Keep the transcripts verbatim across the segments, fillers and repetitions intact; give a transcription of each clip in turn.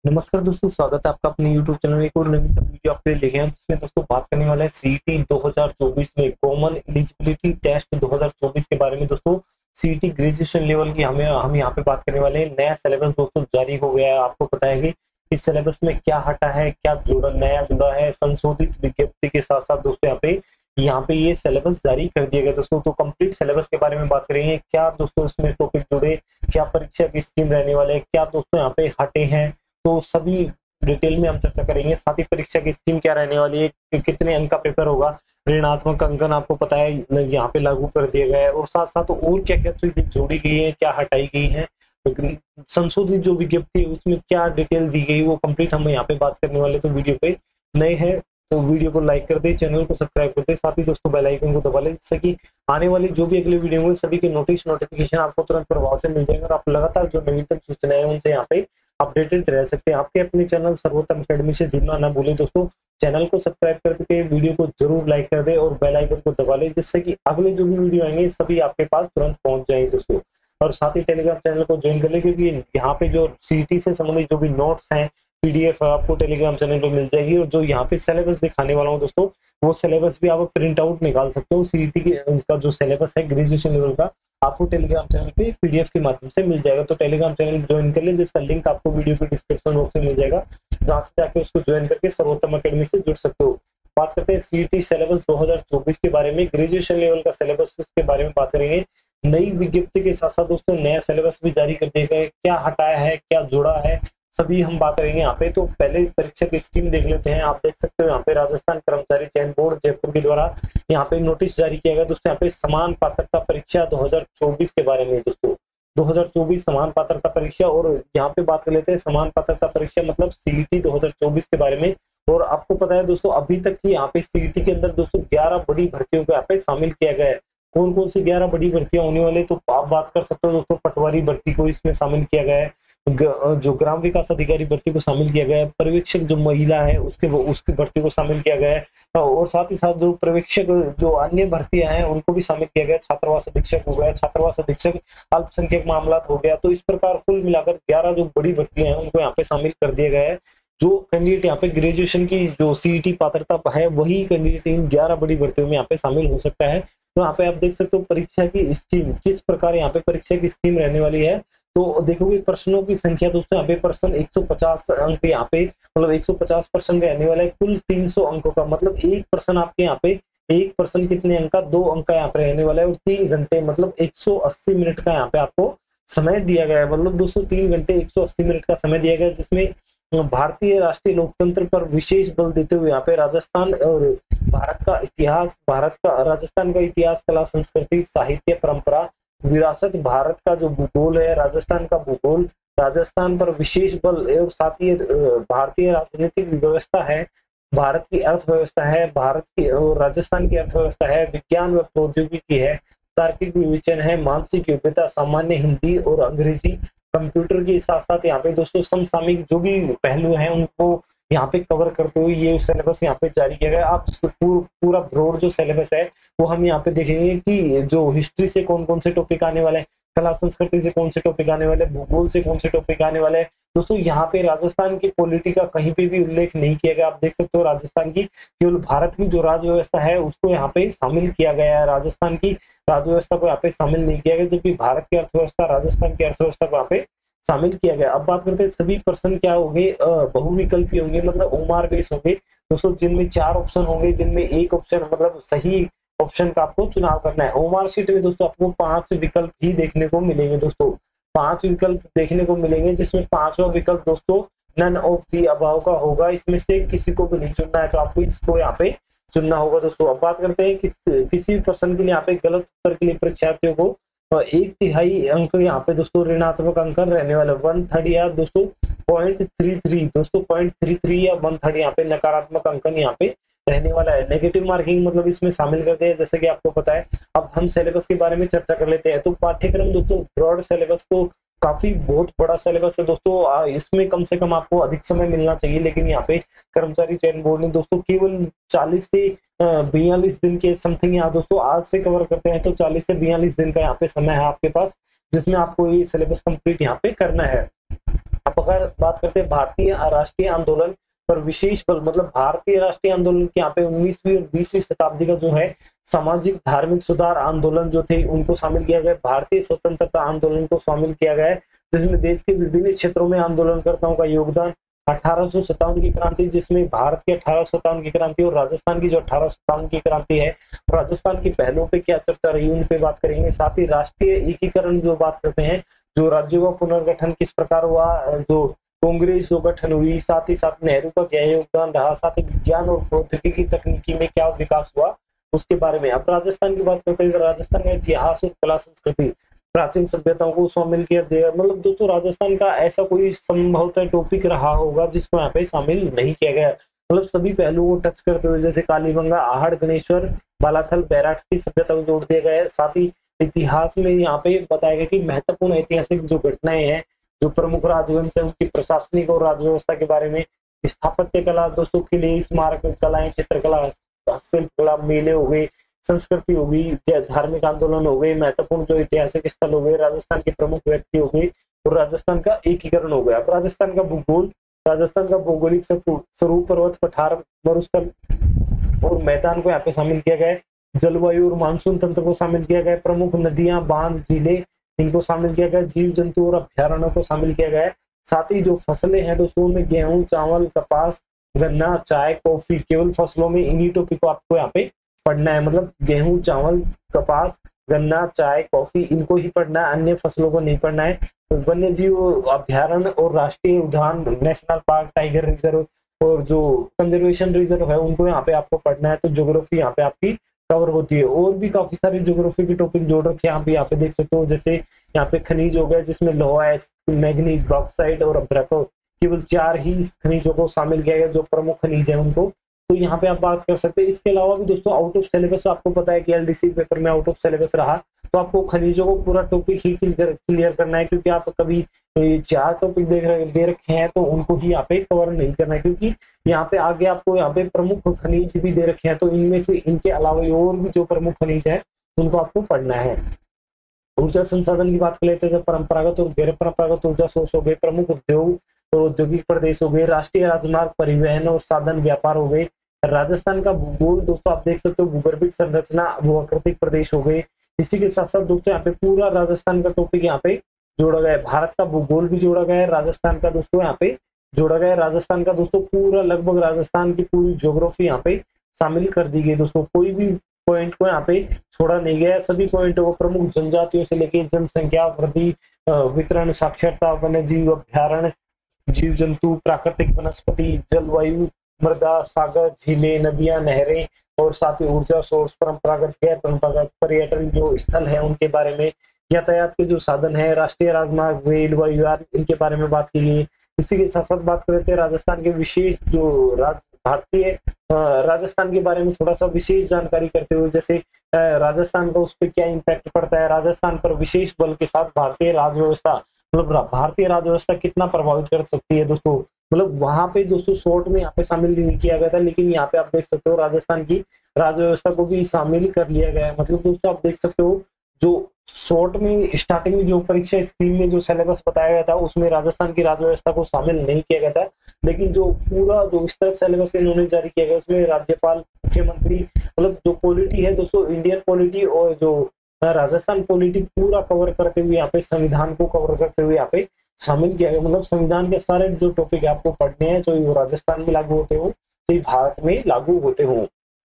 नमस्कार दोस्तों, स्वागत है आपका अपने यूट्यूब चैनल में। एक और नवीनतम वीडियो आपके लिए लेके आए हैं, जिसमें दोस्तों बात करने वाला है सीईटी दो हज़ार चौबीस में कॉमन एलिजिबिलिटी टेस्ट दो हज़ार चौबीस के बारे में। दोस्तों सीईटी ग्रेजुएशन लेवल की हमें हम यहाँ पे बात करने वाले हैं। नया सिलेबस दोस्तों जारी हो गया है। आपको पता है कि इस सिलेबस में क्या हटा है, क्या जुड़ा नया जुड़ा है। संशोधित विज्ञप्ति के साथ साथ दोस्तों यहाँ पे यहाँ पे ये सिलेबस जारी कर दिया गया दोस्तों। तो कंप्लीट सिलेबस के बारे में बात करेंगे। क्या दोस्तों इसमें टॉपिक जुड़े, क्या परीक्षा की स्कीम रहने वाले, क्या दोस्तों यहाँ पे हटे हैं, तो सभी डिटेल में हम चर्चा करेंगे। साथ ही परीक्षा की स्कीम क्या रहने वाली है, कि कितने अंक का पेपर होगा, ऋणात्मक अंकन आपको पता है यहाँ पे लागू कर दिया गया है, और साथ साथ और क्या क्या चीजें जोड़ी गई है, क्या हटाई गई है, संशोधित जो विज्ञप्ति है उसमें क्या डिटेल दी गई, वो कंप्लीट हम यहाँ पे बात करने वाले। तो वीडियो पे नए हैं तो वीडियो को लाइक कर दे, चैनल को सब्सक्राइब कर दे, साथ ही दोस्तों बेल आइकन को दबा ले, जिससे कि आने वाली जो भी अगली वीडियो होंगे सभी के नोटिस नोटिफिकेशन आपको तुरंत प्रभाव से मिल जाएंगे, और आप लगातार जो नवीनतम सूचनाएं हैं उनसे यहाँ पे अपडेटेड रह सकते हैं। आपके अपने चैनल सर्वोत्तम अकेडमी से जुड़ना ना भूलें दोस्तों। चैनल को सब्सक्राइब करके वीडियो को जरूर लाइक कर दे और बेल आइकन को दबा ले, जिससे कि अगले जो भी वीडियो आएंगे सभी आपके पास तुरंत पहुंच जाएंगे दोस्तों। और साथ ही टेलीग्राम चैनल को ज्वाइन कर ले, क्योंकि यहाँ पे जो सीईटी से संबंधित जो भी नोट्स हैं पीडीएफ आपको टेलीग्राम चैनल पे मिल जाएगी। और जो यहाँ पे सिलेबस दिखाने वाला हूँ दोस्तों, वो सिलेबस भी आप प्रिंट आउट निकाल सकते हो। सीईटी के उनका जो सिलेबस है ग्रेजुएशन लेवल का, आपको टेलीग्राम चैनल पे पीडीएफ के माध्यम से मिल जाएगा। तो टेलीग्राम चैनल ज्वाइन कर ले, जिसका लिंक आपको वीडियो के डिस्क्रिप्शन बॉक्स में मिल जाएगा, जहां से जाके उसको ज्वाइन करके सर्वोत्तम अकेडमी से जुड़ सकते हो। बात करते हैं सीईटी सिलेबस दो हज़ार चौबीस के बारे में। ग्रेजुएशन लेवल का सिलेबस उसके बारे में बात करेंगे। नई विज्ञप्ति के साथ साथ दोस्तों नया सिलेबस भी जारी कर दिया गया है। क्या हटाया है, क्या जुड़ा है, सभी हम बात करेंगे यहाँ पे। तो पहले परीक्षा की स्कीम देख लेते हैं। आप देख सकते हो यहाँ पे राजस्थान कर्मचारी चयन बोर्ड जयपुर के द्वारा यहाँ पे नोटिस जारी किया गया दोस्तों। यहाँ पे समान पात्रता परीक्षा दो हज़ार चौबीस के बारे में दोस्तों, दो हज़ार चौबीस समान पात्रता परीक्षा। और यहाँ पे बात कर लेते हैं समान पात्रता परीक्षा मतलब सीईटी दो हज़ार चौबीस के बारे में। और आपको पता है दोस्तों, अभी तक की यहाँ पे सीईटी के अंदर दोस्तों ग्यारह बड़ी भर्तियों को यहाँ पे शामिल किया गया है। कौन कौन सी ग्यारह बड़ी भर्तियां होने वाली, तो आप बात कर सकते हो दोस्तों। पटवारी भर्ती को इसमें शामिल किया गया है, जो ग्राम विकास अधिकारी भर्ती को शामिल किया गया है, पर्यवेक्षक जो महिला है उसके उसकी भर्ती को शामिल किया गया है, और साथ ही साथ जो पर्यवेक्षक जो अन्य भर्तियां हैं उनको भी शामिल किया गया। छात्रावास अधीक्षक हो गया, छात्रावास अधीक्षक अल्पसंख्यक मामला हो गया। तो इस प्रकार कुल मिलाकर ग्यारह जो बड़ी भर्तियां हैं उनको यहाँ पे शामिल कर दिया गया है। जो कैंडिडेट यहाँ पे ग्रेजुएशन की जो सीईटी पात्रता है, वही कैंडिडेट इन ग्यारह बड़ी भर्तियों में यहाँ पे शामिल हो सकता है। तो यहाँ पे आप देख सकते हो परीक्षा की स्कीम किस प्रकार यहाँ पे परीक्षा की स्कीम रहने वाली है। तो देखोगे प्रश्नों की संख्या दोस्तों, यहाँ पे प्रश्न एक सौ पचास अंक यहाँ पे मतलब एक सौ पचास प्रश्न रहने वाला है। कुल तीन सौ अंकों का मतलब एक प्रश्न आपके यहाँ पे एक प्रश्न कितने अंक का, दो अंक का यहाँ पे रहने वाला है। और तीन घंटे मतलब एक सौ अस्सी मिनट का यहाँ पे आपको समय दिया गया है। मतलब दोस्तों तीन घंटे एक सौ अस्सी मिनट का समय दिया गया है, जिसमें भारतीय राष्ट्रीय लोकतंत्र पर विशेष बल देते हुए यहाँ पे राजस्थान और भारत का इतिहास, भारत का राजस्थान का इतिहास, कला, संस्कृति, साहित्य, परंपरा, विरासत, भारत का जो भूगोल है, राजस्थान का भूगोल, राजस्थान पर विशेष बल, और साथ ही भारतीय राजनीतिक व्यवस्था है, भारत की अर्थव्यवस्था है, भारत की और राजस्थान की अर्थव्यवस्था है, विज्ञान व प्रौद्योगिकी है, तार्किक विवेचन है, मानसिक योग्यता, सामान्य हिंदी और अंग्रेजी, कंप्यूटर के साथ साथ यहाँ पे दोस्तों समसामयिक जो भी पहलू हैं उनको यहाँ पे कवर करते हुए ये सिलेबस यहाँ पे जारी किया गया। आप पूरा ब्रॉड जो सिलेबस है वो हम यहाँ पे देखेंगे कि जो हिस्ट्री से कौन कौन से टॉपिक आने वाले हैं, कला संस्कृति से कौन से टॉपिक आने वाले, भूगोल से कौन से टॉपिक आने वाले हैं। दोस्तों यहाँ पे राजस्थान की पॉलिटी का कहीं पे भी उल्लेख नहीं किया गया। आप देख सकते हो राजस्थान की केवल भारत की जो राज्य व्यवस्था है उसको यहाँ पे शामिल किया गया है, राजस्थान की राज्य व्यवस्था को यहाँ पे शामिल नहीं किया गया, जबकि भारत की अर्थव्यवस्था, राजस्थान की अर्थव्यवस्था को यहाँ पे शामिल किया गया। अब बात करते हैं सभी प्रश्न क्या होंगे, बहुविकल्पी होंगे मतलब ओमार बेस होंगे दोस्तों, जिनमें चार ऑप्शन होंगे, जिनमें एक ऑप्शन मतलब सही ऑप्शन का आपको चुनाव करना है। ओमार शीट में दोस्तों आपको पांच विकल्प ही देखने को मिलेंगे दोस्तों, पांच विकल्प देखने को मिलेंगे, जिसमें पांचवा विकल्प दोस्तों नन ऑफ दी अबाव का होगा। इसमें से किसी को भी नहीं चुनना है, तो आपको इसको यहाँ पे चुनना होगा दोस्तों। अब बात करते हैं किस किसी प्रश्न के लिए यहाँ पे गलत उत्तर के लिए परीक्षार्थियों को एक तिहाई अंक यहाँ पे दोस्तों ऋणात्मक अंकन रहने वाला वन थर्ड या दोस्तों पॉइंट थ्री थ्री दोस्तों पॉइंट थ्री थ्री या वन थर्ड यहाँ पे नकारात्मक अंकन यहाँ पे रहने वाला है। नेगेटिव मार्किंग मतलब इसमें शामिल करते हैं, जैसे कि आपको पता है। अब हम सिलेबस के बारे में चर्चा कर लेते हैं। तो पाठ्यक्रम दोस्तों ब्रॉड सिलेबस को काफी बहुत बड़ा सिलेबस है दोस्तों, इसमें कम से कम आपको अधिक समय मिलना चाहिए, लेकिन यहाँ पे कर्मचारी चयन बोर्ड ने दोस्तों केवल चालीस से बयालीस दिन के समथिंग यहाँ दोस्तों आज से कवर करते हैं। तो चालीस से बयालीस दिन का यहाँ पे समय है आपके पास, जिसमें आपको ये सिलेबस कंप्लीट यहाँ पे करना है। अब अगर बात करते हैं भारतीय राष्ट्रीय आंदोलन पर विशेष बल, मतलब भारतीय राष्ट्रीय आंदोलन के यहाँ पे उन्नीसवीं और बीसवीं शताब्दी का जो है सामाजिक धार्मिक सुधार आंदोलन जो थे उनको शामिल किया गया। भारतीय स्वतंत्रता आंदोलन को शामिल किया गया है, जिसमें देश के विभिन्न क्षेत्रों में आंदोलनकर्ताओं का योगदान। अठारह सौ सत्तावन की क्रांति, जिसमें भारत की अठारह सौ सत्तावन की क्रांति और राजस्थान की जो अठारह सौ सत्तावन की क्रांति है, राजस्थान की पहलों पे क्या चर्चा रही उन पे बात करेंगे। साथ ही राष्ट्रीय एकीकरण जो बात करते हैं, जो राज्यों का पुनर्गठन किस प्रकार हुआ, जो कांग्रेस जो गठन हुई, साथ ही साथ नेहरू का क्या योगदान रहा, साथ ही विज्ञान और प्रौद्योगिकी तकनीकी में क्या विकास हुआ उसके बारे में। अब राजस्थान की बात करते हैं, राजस्थान का इतिहास और कला संस्कृति, प्राचीन सभ्यताओं को शामिल किया गया। मतलब दोस्तों राजस्थान का ऐसा कोई संभवतः टॉपिक रहा होगा जिसको यहाँ पे शामिल नहीं किया गया, मतलब सभी पहलुओं को टच करते हुए, जैसे कालीबंगा, आहड़, गणेश्वर, बालाथल, बैराट की सभ्यता को जोड़ दिया गया है। साथ ही इतिहास में यहाँ पे बताया गया कि महत्वपूर्ण ऐतिहासिक जो घटनाएं हैं, जो प्रमुख राजवंश है उनकी प्रशासनिक और राज्य व्यवस्था के बारे में, स्थापत्य कला दोस्तों, किले, स्मारक कलाएं, चित्रकला, शिल्प कला, मेले हो गए, संस्कृति हो गई, धार्मिक आंदोलन हो गए, महत्वपूर्ण जो ऐतिहासिक स्थल हो गए, राजस्थान के प्रमुख व्यक्ति हो गए और राजस्थान का एकीकरण हो गया। अब राजस्थान का भूगोल, राजस्थान का भौगोलिक स्वरूप, पर्वत, पठार, मरुस्थल और मैदान को यहाँ पे शामिल किया गया है। जलवायु और मानसून तंत्र को शामिल किया गया है। प्रमुख नदियां, बांध, झीलें इनको शामिल किया गया है। जीव जंतु और अभ्यारण्यों को शामिल किया गया है। साथ ही जो फसलें हैं दोस्तों में गेहूं, चावल, कपास, गन्ना, चाय, कॉफी, केवल फसलों में इन्हीं टॉपिक को आपको यहाँ पे पढ़ना है। मतलब गेहूं, चावल, कपास, गन्ना, चाय, कॉफी इनको ही पढ़ना है, अन्य फसलों को नहीं पढ़ना है। वन्य जीव अभ्यारण्य और राष्ट्रीय उद्यान, नेशनल पार्क, टाइगर रिजर्व और जो कंजर्वेशन रिजर्व है उनको यहाँ पे आपको पढ़ना है। तो ज्योग्राफी यहाँ पे आपकी कवर होती है। और भी काफी सारे ज्योग्राफी के टॉपिक जोड़ रखे हैं, आप यहाँ पे देख सकते हो। जैसे यहाँ पे खनिज हो गया, जिसमें लोहा, मैग्नीज, बॉक्साइट और अभ्रक, केवल चार ही खनिजों को शामिल किया गया जो प्रमुख खनिज है उनको। तो यहाँ पे आप बात कर सकते हैं। इसके अलावा भी दोस्तों आउट ऑफ सिलेबस आपको पता है कि एलडीसी पेपर में आउट ऑफ सिलेबस रहा, तो आपको खनिजों को पूरा टॉपिक ही क्लियर करना है, क्योंकि आप कभी चार टॉपिक देख रहे दे रखे हैं तो उनको ही यहाँ पे कवर नहीं करना है, क्योंकि यहाँ पे आगे आपको यहाँ पे प्रमुख खनिज भी दे रखे हैं, तो इनमें से इनके अलावा और भी जो प्रमुख खनिज है उनको आपको पढ़ना है। ऊर्जा संसाधन की बात कर लेते हैं, परंपरागत और गैर परंपरागत ऊर्जा सोर्स हो गए, प्रमुख उद्योग और औद्योगिक प्रदेश हो गए, राष्ट्रीय राजमार्ग, परिवहन और साधन व्यापार हो गए। राजस्थान का भूगोल दोस्तों आप देख सकते हो, भूगर्भिक संरचना, भूआकृतिक प्रदेश हो गए। इसी के साथ साथ दोस्तों यहाँ पे पूरा राजस्थान का टॉपिक यहाँ पे जोड़ा गया है। भारत का भूगोल भी जोड़ा गया है, राजस्थान का दोस्तों यहाँ पे जोड़ा गया है। राजस्थान का दोस्तों पूरा लगभग राजस्थान की पूरी ज्योग्राफी यहाँ पे शामिल कर दी गई दोस्तों, कोई भी पॉइंट को यहाँ पे छोड़ा नहीं गया। सभी पॉइंटों को प्रमुख जनजातियों से लेकर जनसंख्या वृद्धि, वितरण, साक्षरता, वन्य जीव अभ्यारण्य, जीव जंतु, प्राकृतिक वनस्पति, जलवायु, मृदा, सागर, झीलें, नदियां, नहरें और साथ ही ऊर्जा सोर्स, परंपरागत, गैर परंपरागत, पर्यटन जो स्थल है उनके बारे में, यातायात के जो साधन है, राष्ट्रीय राजमार्ग, रेल, वायुयान, इनके बारे में बात की गई। इसी के साथ साथ बात करते हैं राजस्थान के विशेष जो राज भारतीय राजस्थान के बारे में थोड़ा सा विशेष जानकारी करते हुए, जैसे राजस्थान का उस पर क्या इम्पैक्ट पड़ता है, राजस्थान पर विशेष बल के साथ भारतीय राज्य व्यवस्था, मतलब भारतीय राज्य व्यवस्था कितना प्रभावित कर सकती है दोस्तों। मतलब वहां पे दोस्तों शॉर्ट में यहाँ पे शामिल नहीं किया गया था, लेकिन यहाँ पे आप देख सकते हो राजस्थान की राज्य व्यवस्था को भी शामिल कर लिया गया है। मतलब दोस्तों आप देख सकते हो जो शॉर्ट में स्टार्टिंग में जो परीक्षा स्कीम में जो सिलेबस बताया गया था उसमें राजस्थान की राज्य व्यवस्था को शामिल नहीं किया गया था, लेकिन जो पूरा जो विस्तृत सिलेबस इन्होंने जारी किया गया उसमें राज्यपाल, मुख्यमंत्री, मतलब जो पॉलिटी है दोस्तों, इंडियन पॉलिटी और जो राजस्थान पॉलिटी पूरा कवर करते हुए यहाँ पे संविधान को कवर करते हुए यहाँ पे शामिल किया गया। मतलब संविधान के सारे जो टॉपिक आपको पढ़ने हैं, जो राजस्थान में लागू होते हो तो भारत में लागू होते हो।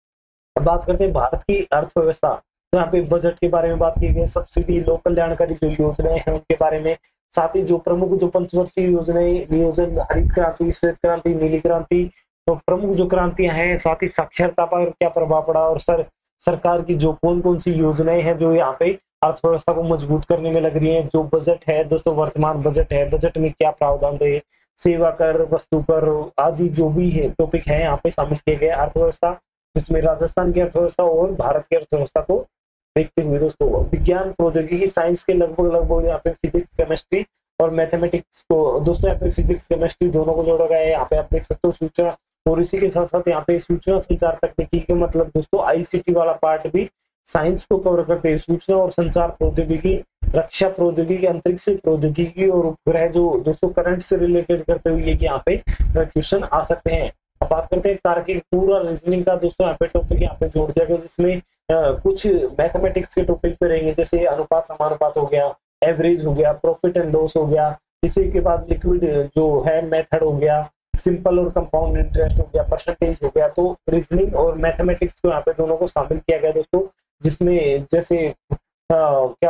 अब बात करते हैं भारत की अर्थव्यवस्था, तो यहाँ पे बजट के बारे में बात की गई, सब्सिडी, लोक कल्याणकारी जो योजनाएं हैं उनके बारे में, साथ ही जो प्रमुख जो पंचवर्षीय योजनाएं, नियोजन, हरित क्रांति, श्वेत क्रांति, नीली क्रांति, तो प्रमुख जो क्रांतियां हैं, साथ ही साक्षरता पर क्या प्रभाव पड़ा और सर सरकार की जो कौन कौन सी योजनाएं हैं जो यहाँ पे अर्थव्यवस्था को मजबूत करने में लग रही है। जो बजट है दोस्तों, वर्तमान बजट है, बजट में क्या प्रावधान रहे, सेवा कर, वस्तु कर आदि जो भी है टॉपिक है यहाँ पे शामिल किए गए। अर्थव्यवस्था जिसमें राजस्थान की अर्थव्यवस्था और भारत की अर्थव्यवस्था को देखते हुए दोस्तों विज्ञान, प्रौद्योगिकी, साइंस के लगभग लगभग यहाँ पे फिजिक्स, केमिस्ट्री और मैथमेटिक्स को दोस्तों यहाँ पे फिजिक्स, केमिस्ट्री दोनों को जोड़ा गया है। यहाँ पे आप देख सकते हो सूचना, और इसी के साथ साथ यहाँ पे सूचना संचार तकनीकी के मतलब दोस्तों आईसीटी वाला पार्ट भी साइंस को कवर करते हैं। सूचना और संचार प्रौद्योगिकी, रक्षा प्रौद्योगिकी, अंतरिक्ष प्रौद्योगिकी और उपग्रह, जो दोस्तों करंट से रिलेटेड करते हुए ये यहाँ पे क्वेश्चन आ सकते हैं। अब बात करते हैं तार्किक पूरा रीजनिंग का दोस्तों यहाँ पे टॉपिक यहाँ पे जोड़ दिया गया, जिसमें कुछ मैथमेटिक्स के टॉपिक पे रहेंगे, जैसे अनुपात समानुपात हो गया, एवरेज हो गया, प्रॉफिट एंड लॉस हो गया, इसी के बाद लिक्विड जो है मेथड हो गया, सिंपल और कंपाउंड इंटरेस्ट हो गया, परसेंटेज हो गया। तो रीजनिंग और मैथमेटिक्स को यहाँ पे दोनों को शामिल किया गया दोस्तों, जिसमें जैसे आ, क्या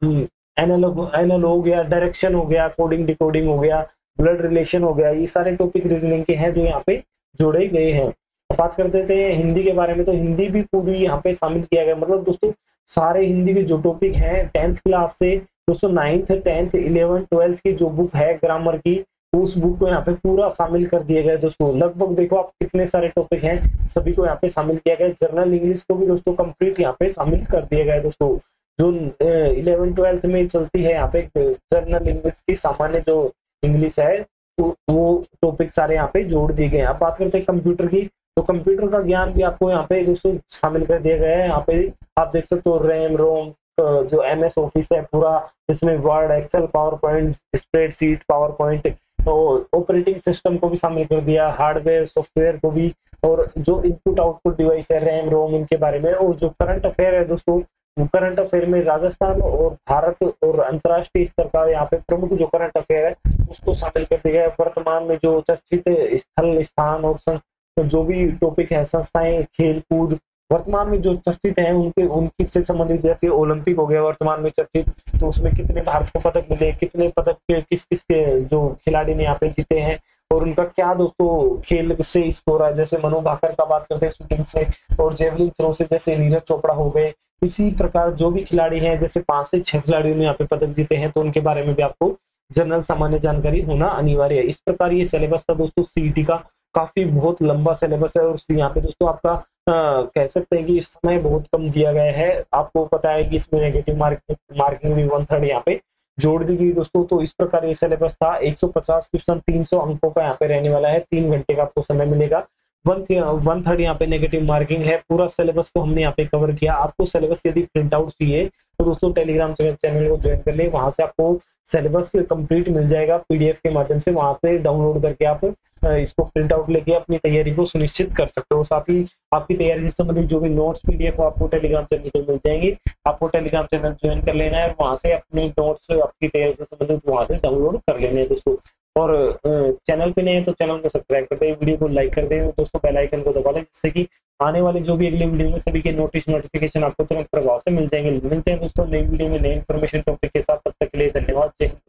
एनालॉग एनालॉग या डायरेक्शन हो गया, कोडिंग डिकोडिंग हो गया, ब्लड रिलेशन हो गया, ये सारे टॉपिक रीजनिंग के हैं जो यहाँ पे जोड़े गए हैं। बात करते थे हिंदी के बारे में, तो हिंदी भी पूरी यहाँ पे शामिल किया गया। मतलब दोस्तों सारे हिंदी के जो टॉपिक हैं टेंथ क्लास से दोस्तों नाइन्थ टेंथ इलेवन ट्वेल्थ की जो बुक है ग्रामर की, उस बुक को यहाँ पे पूरा शामिल कर दिया गया दोस्तों। लगभग देखो आप कितने सारे टॉपिक हैं, सभी को यहाँ पे शामिल किया गया। जर्नल इंग्लिश को भी दोस्तों कंप्लीट यहाँ पे शामिल कर दिया गया दोस्तों। जो इलेवन ट्वेल्थ में चलती है यहाँ पे जर्नल इंग्लिश की सामान्य जो इंग्लिश है, तो वो टॉपिक सारे यहाँ पे जोड़ दिए गए हैं। अब बात करते हैं कंप्यूटर की, तो कंप्यूटर का ज्ञान भी आपको यहाँ पे दोस्तों शामिल कर दिया गया है। यहाँ पे आप देख सकते हो रैम रोम, जो एम एस ऑफिस है पूरा, इसमें Word Excel PowerPoint spreadsheet PowerPoint, तो ऑपरेटिंग सिस्टम को भी शामिल कर दिया, हार्डवेयर सॉफ्टवेयर को भी, और जो इनपुट आउटपुट डिवाइस है रैम रोम इनके बारे में। और जो करंट अफेयर है दोस्तों, करंट अफेयर में राजस्थान और भारत और अंतर्राष्ट्रीय स्तर का यहाँ पे प्रमुख जो करंट अफेयर है उसको शामिल कर दिया है। वर्तमान में जो चर्चित स्थल स्थान और जो भी टॉपिक है, संस्थाएं, खेल कूद वर्तमान में जो चर्चित हैं उनके उनकी से संबंधित, जैसे ओलंपिक हो गया वर्तमान में चर्चित, तो उसमें कितने भारत को पदक मिले, कितने पदक के किस किस के जो खिलाड़ी ने यहाँ पे जीते हैं और उनका क्या दोस्तों खेल से स्कोर है। जैसे मनु भाकर का बात करते हैं शूटिंग से, और जेवलिन थ्रो से जैसे नीरज चोपड़ा हो गए। इसी प्रकार जो भी खिलाड़ी हैं, जैसे पांच से छह खिलाड़ियों ने यहाँ पे पदक जीते हैं, तो उनके बारे में भी आपको जनरल सामान्य जानकारी होना अनिवार्य है। इस प्रकार ये सिलेबस था दोस्तों सीईटी का, काफी बहुत लंबा सिलेबस है। और यहाँ पे दोस्तों आपका आ, कह सकते हैं कि इस समय बहुत कम दिया गया है। आपको पता है कि इसमें नेगेटिव मार्किंग मार्किंग भी वन थर्ड यहाँ पे जोड़ दी गई दोस्तों। तो इस प्रकार ये सिलेबस था। एक सौ पचास क्वेश्चन तीन सौ अंकों का यहाँ पे रहने वाला है, तीन घंटे का आपको समय मिलेगा। वन वन थर्ड यहाँ पे नेगेटिव मार्किंग है। पूरा सिलेबस को हमने यहाँ पे कवर किया। आपको सिलेबस यदि प्रिंट आउट चाहिए तो दोस्तों टेलीग्राम चैनल को ज्वाइन कर ले, वहां से आपको सिलेबस कंप्लीट मिल जाएगा पीडीएफ के माध्यम से। वहां पे डाउनलोड करके आप इसको प्रिंट आउट लेके अपनी तैयारी को सुनिश्चित कर सकते हो। साथ ही आपकी तैयारी से संबंधित जो भी नोट्स पीडीएफ आपको टेलीग्राम चैनल पे मिल जाएंगे। आपको टेलीग्राम चैनल ज्वाइन कर लेना है और वहां से अपने नोट्स आपकी तैयारी से संबंधित वहां से डाउनलोड कर लेने हैं दोस्तों। और चैनल पे नए हैं तो चैनल को सब्सक्राइब कर दे, वीडियो को लाइक कर दे दोस्तों, बेल आइकन को दबा दें, जिससे कि आने वाले जो भी अगले वीडियो में सभी के नोटिस नोटिफिकेशन आपको तुरंत प्रभाव से मिल जाएंगे। मिलते हैं दोस्तों नई वीडियो में नई इन्फॉर्मेशन टॉपिक के साथ। तब तक के लिए धन्यवाद। जय हिंद।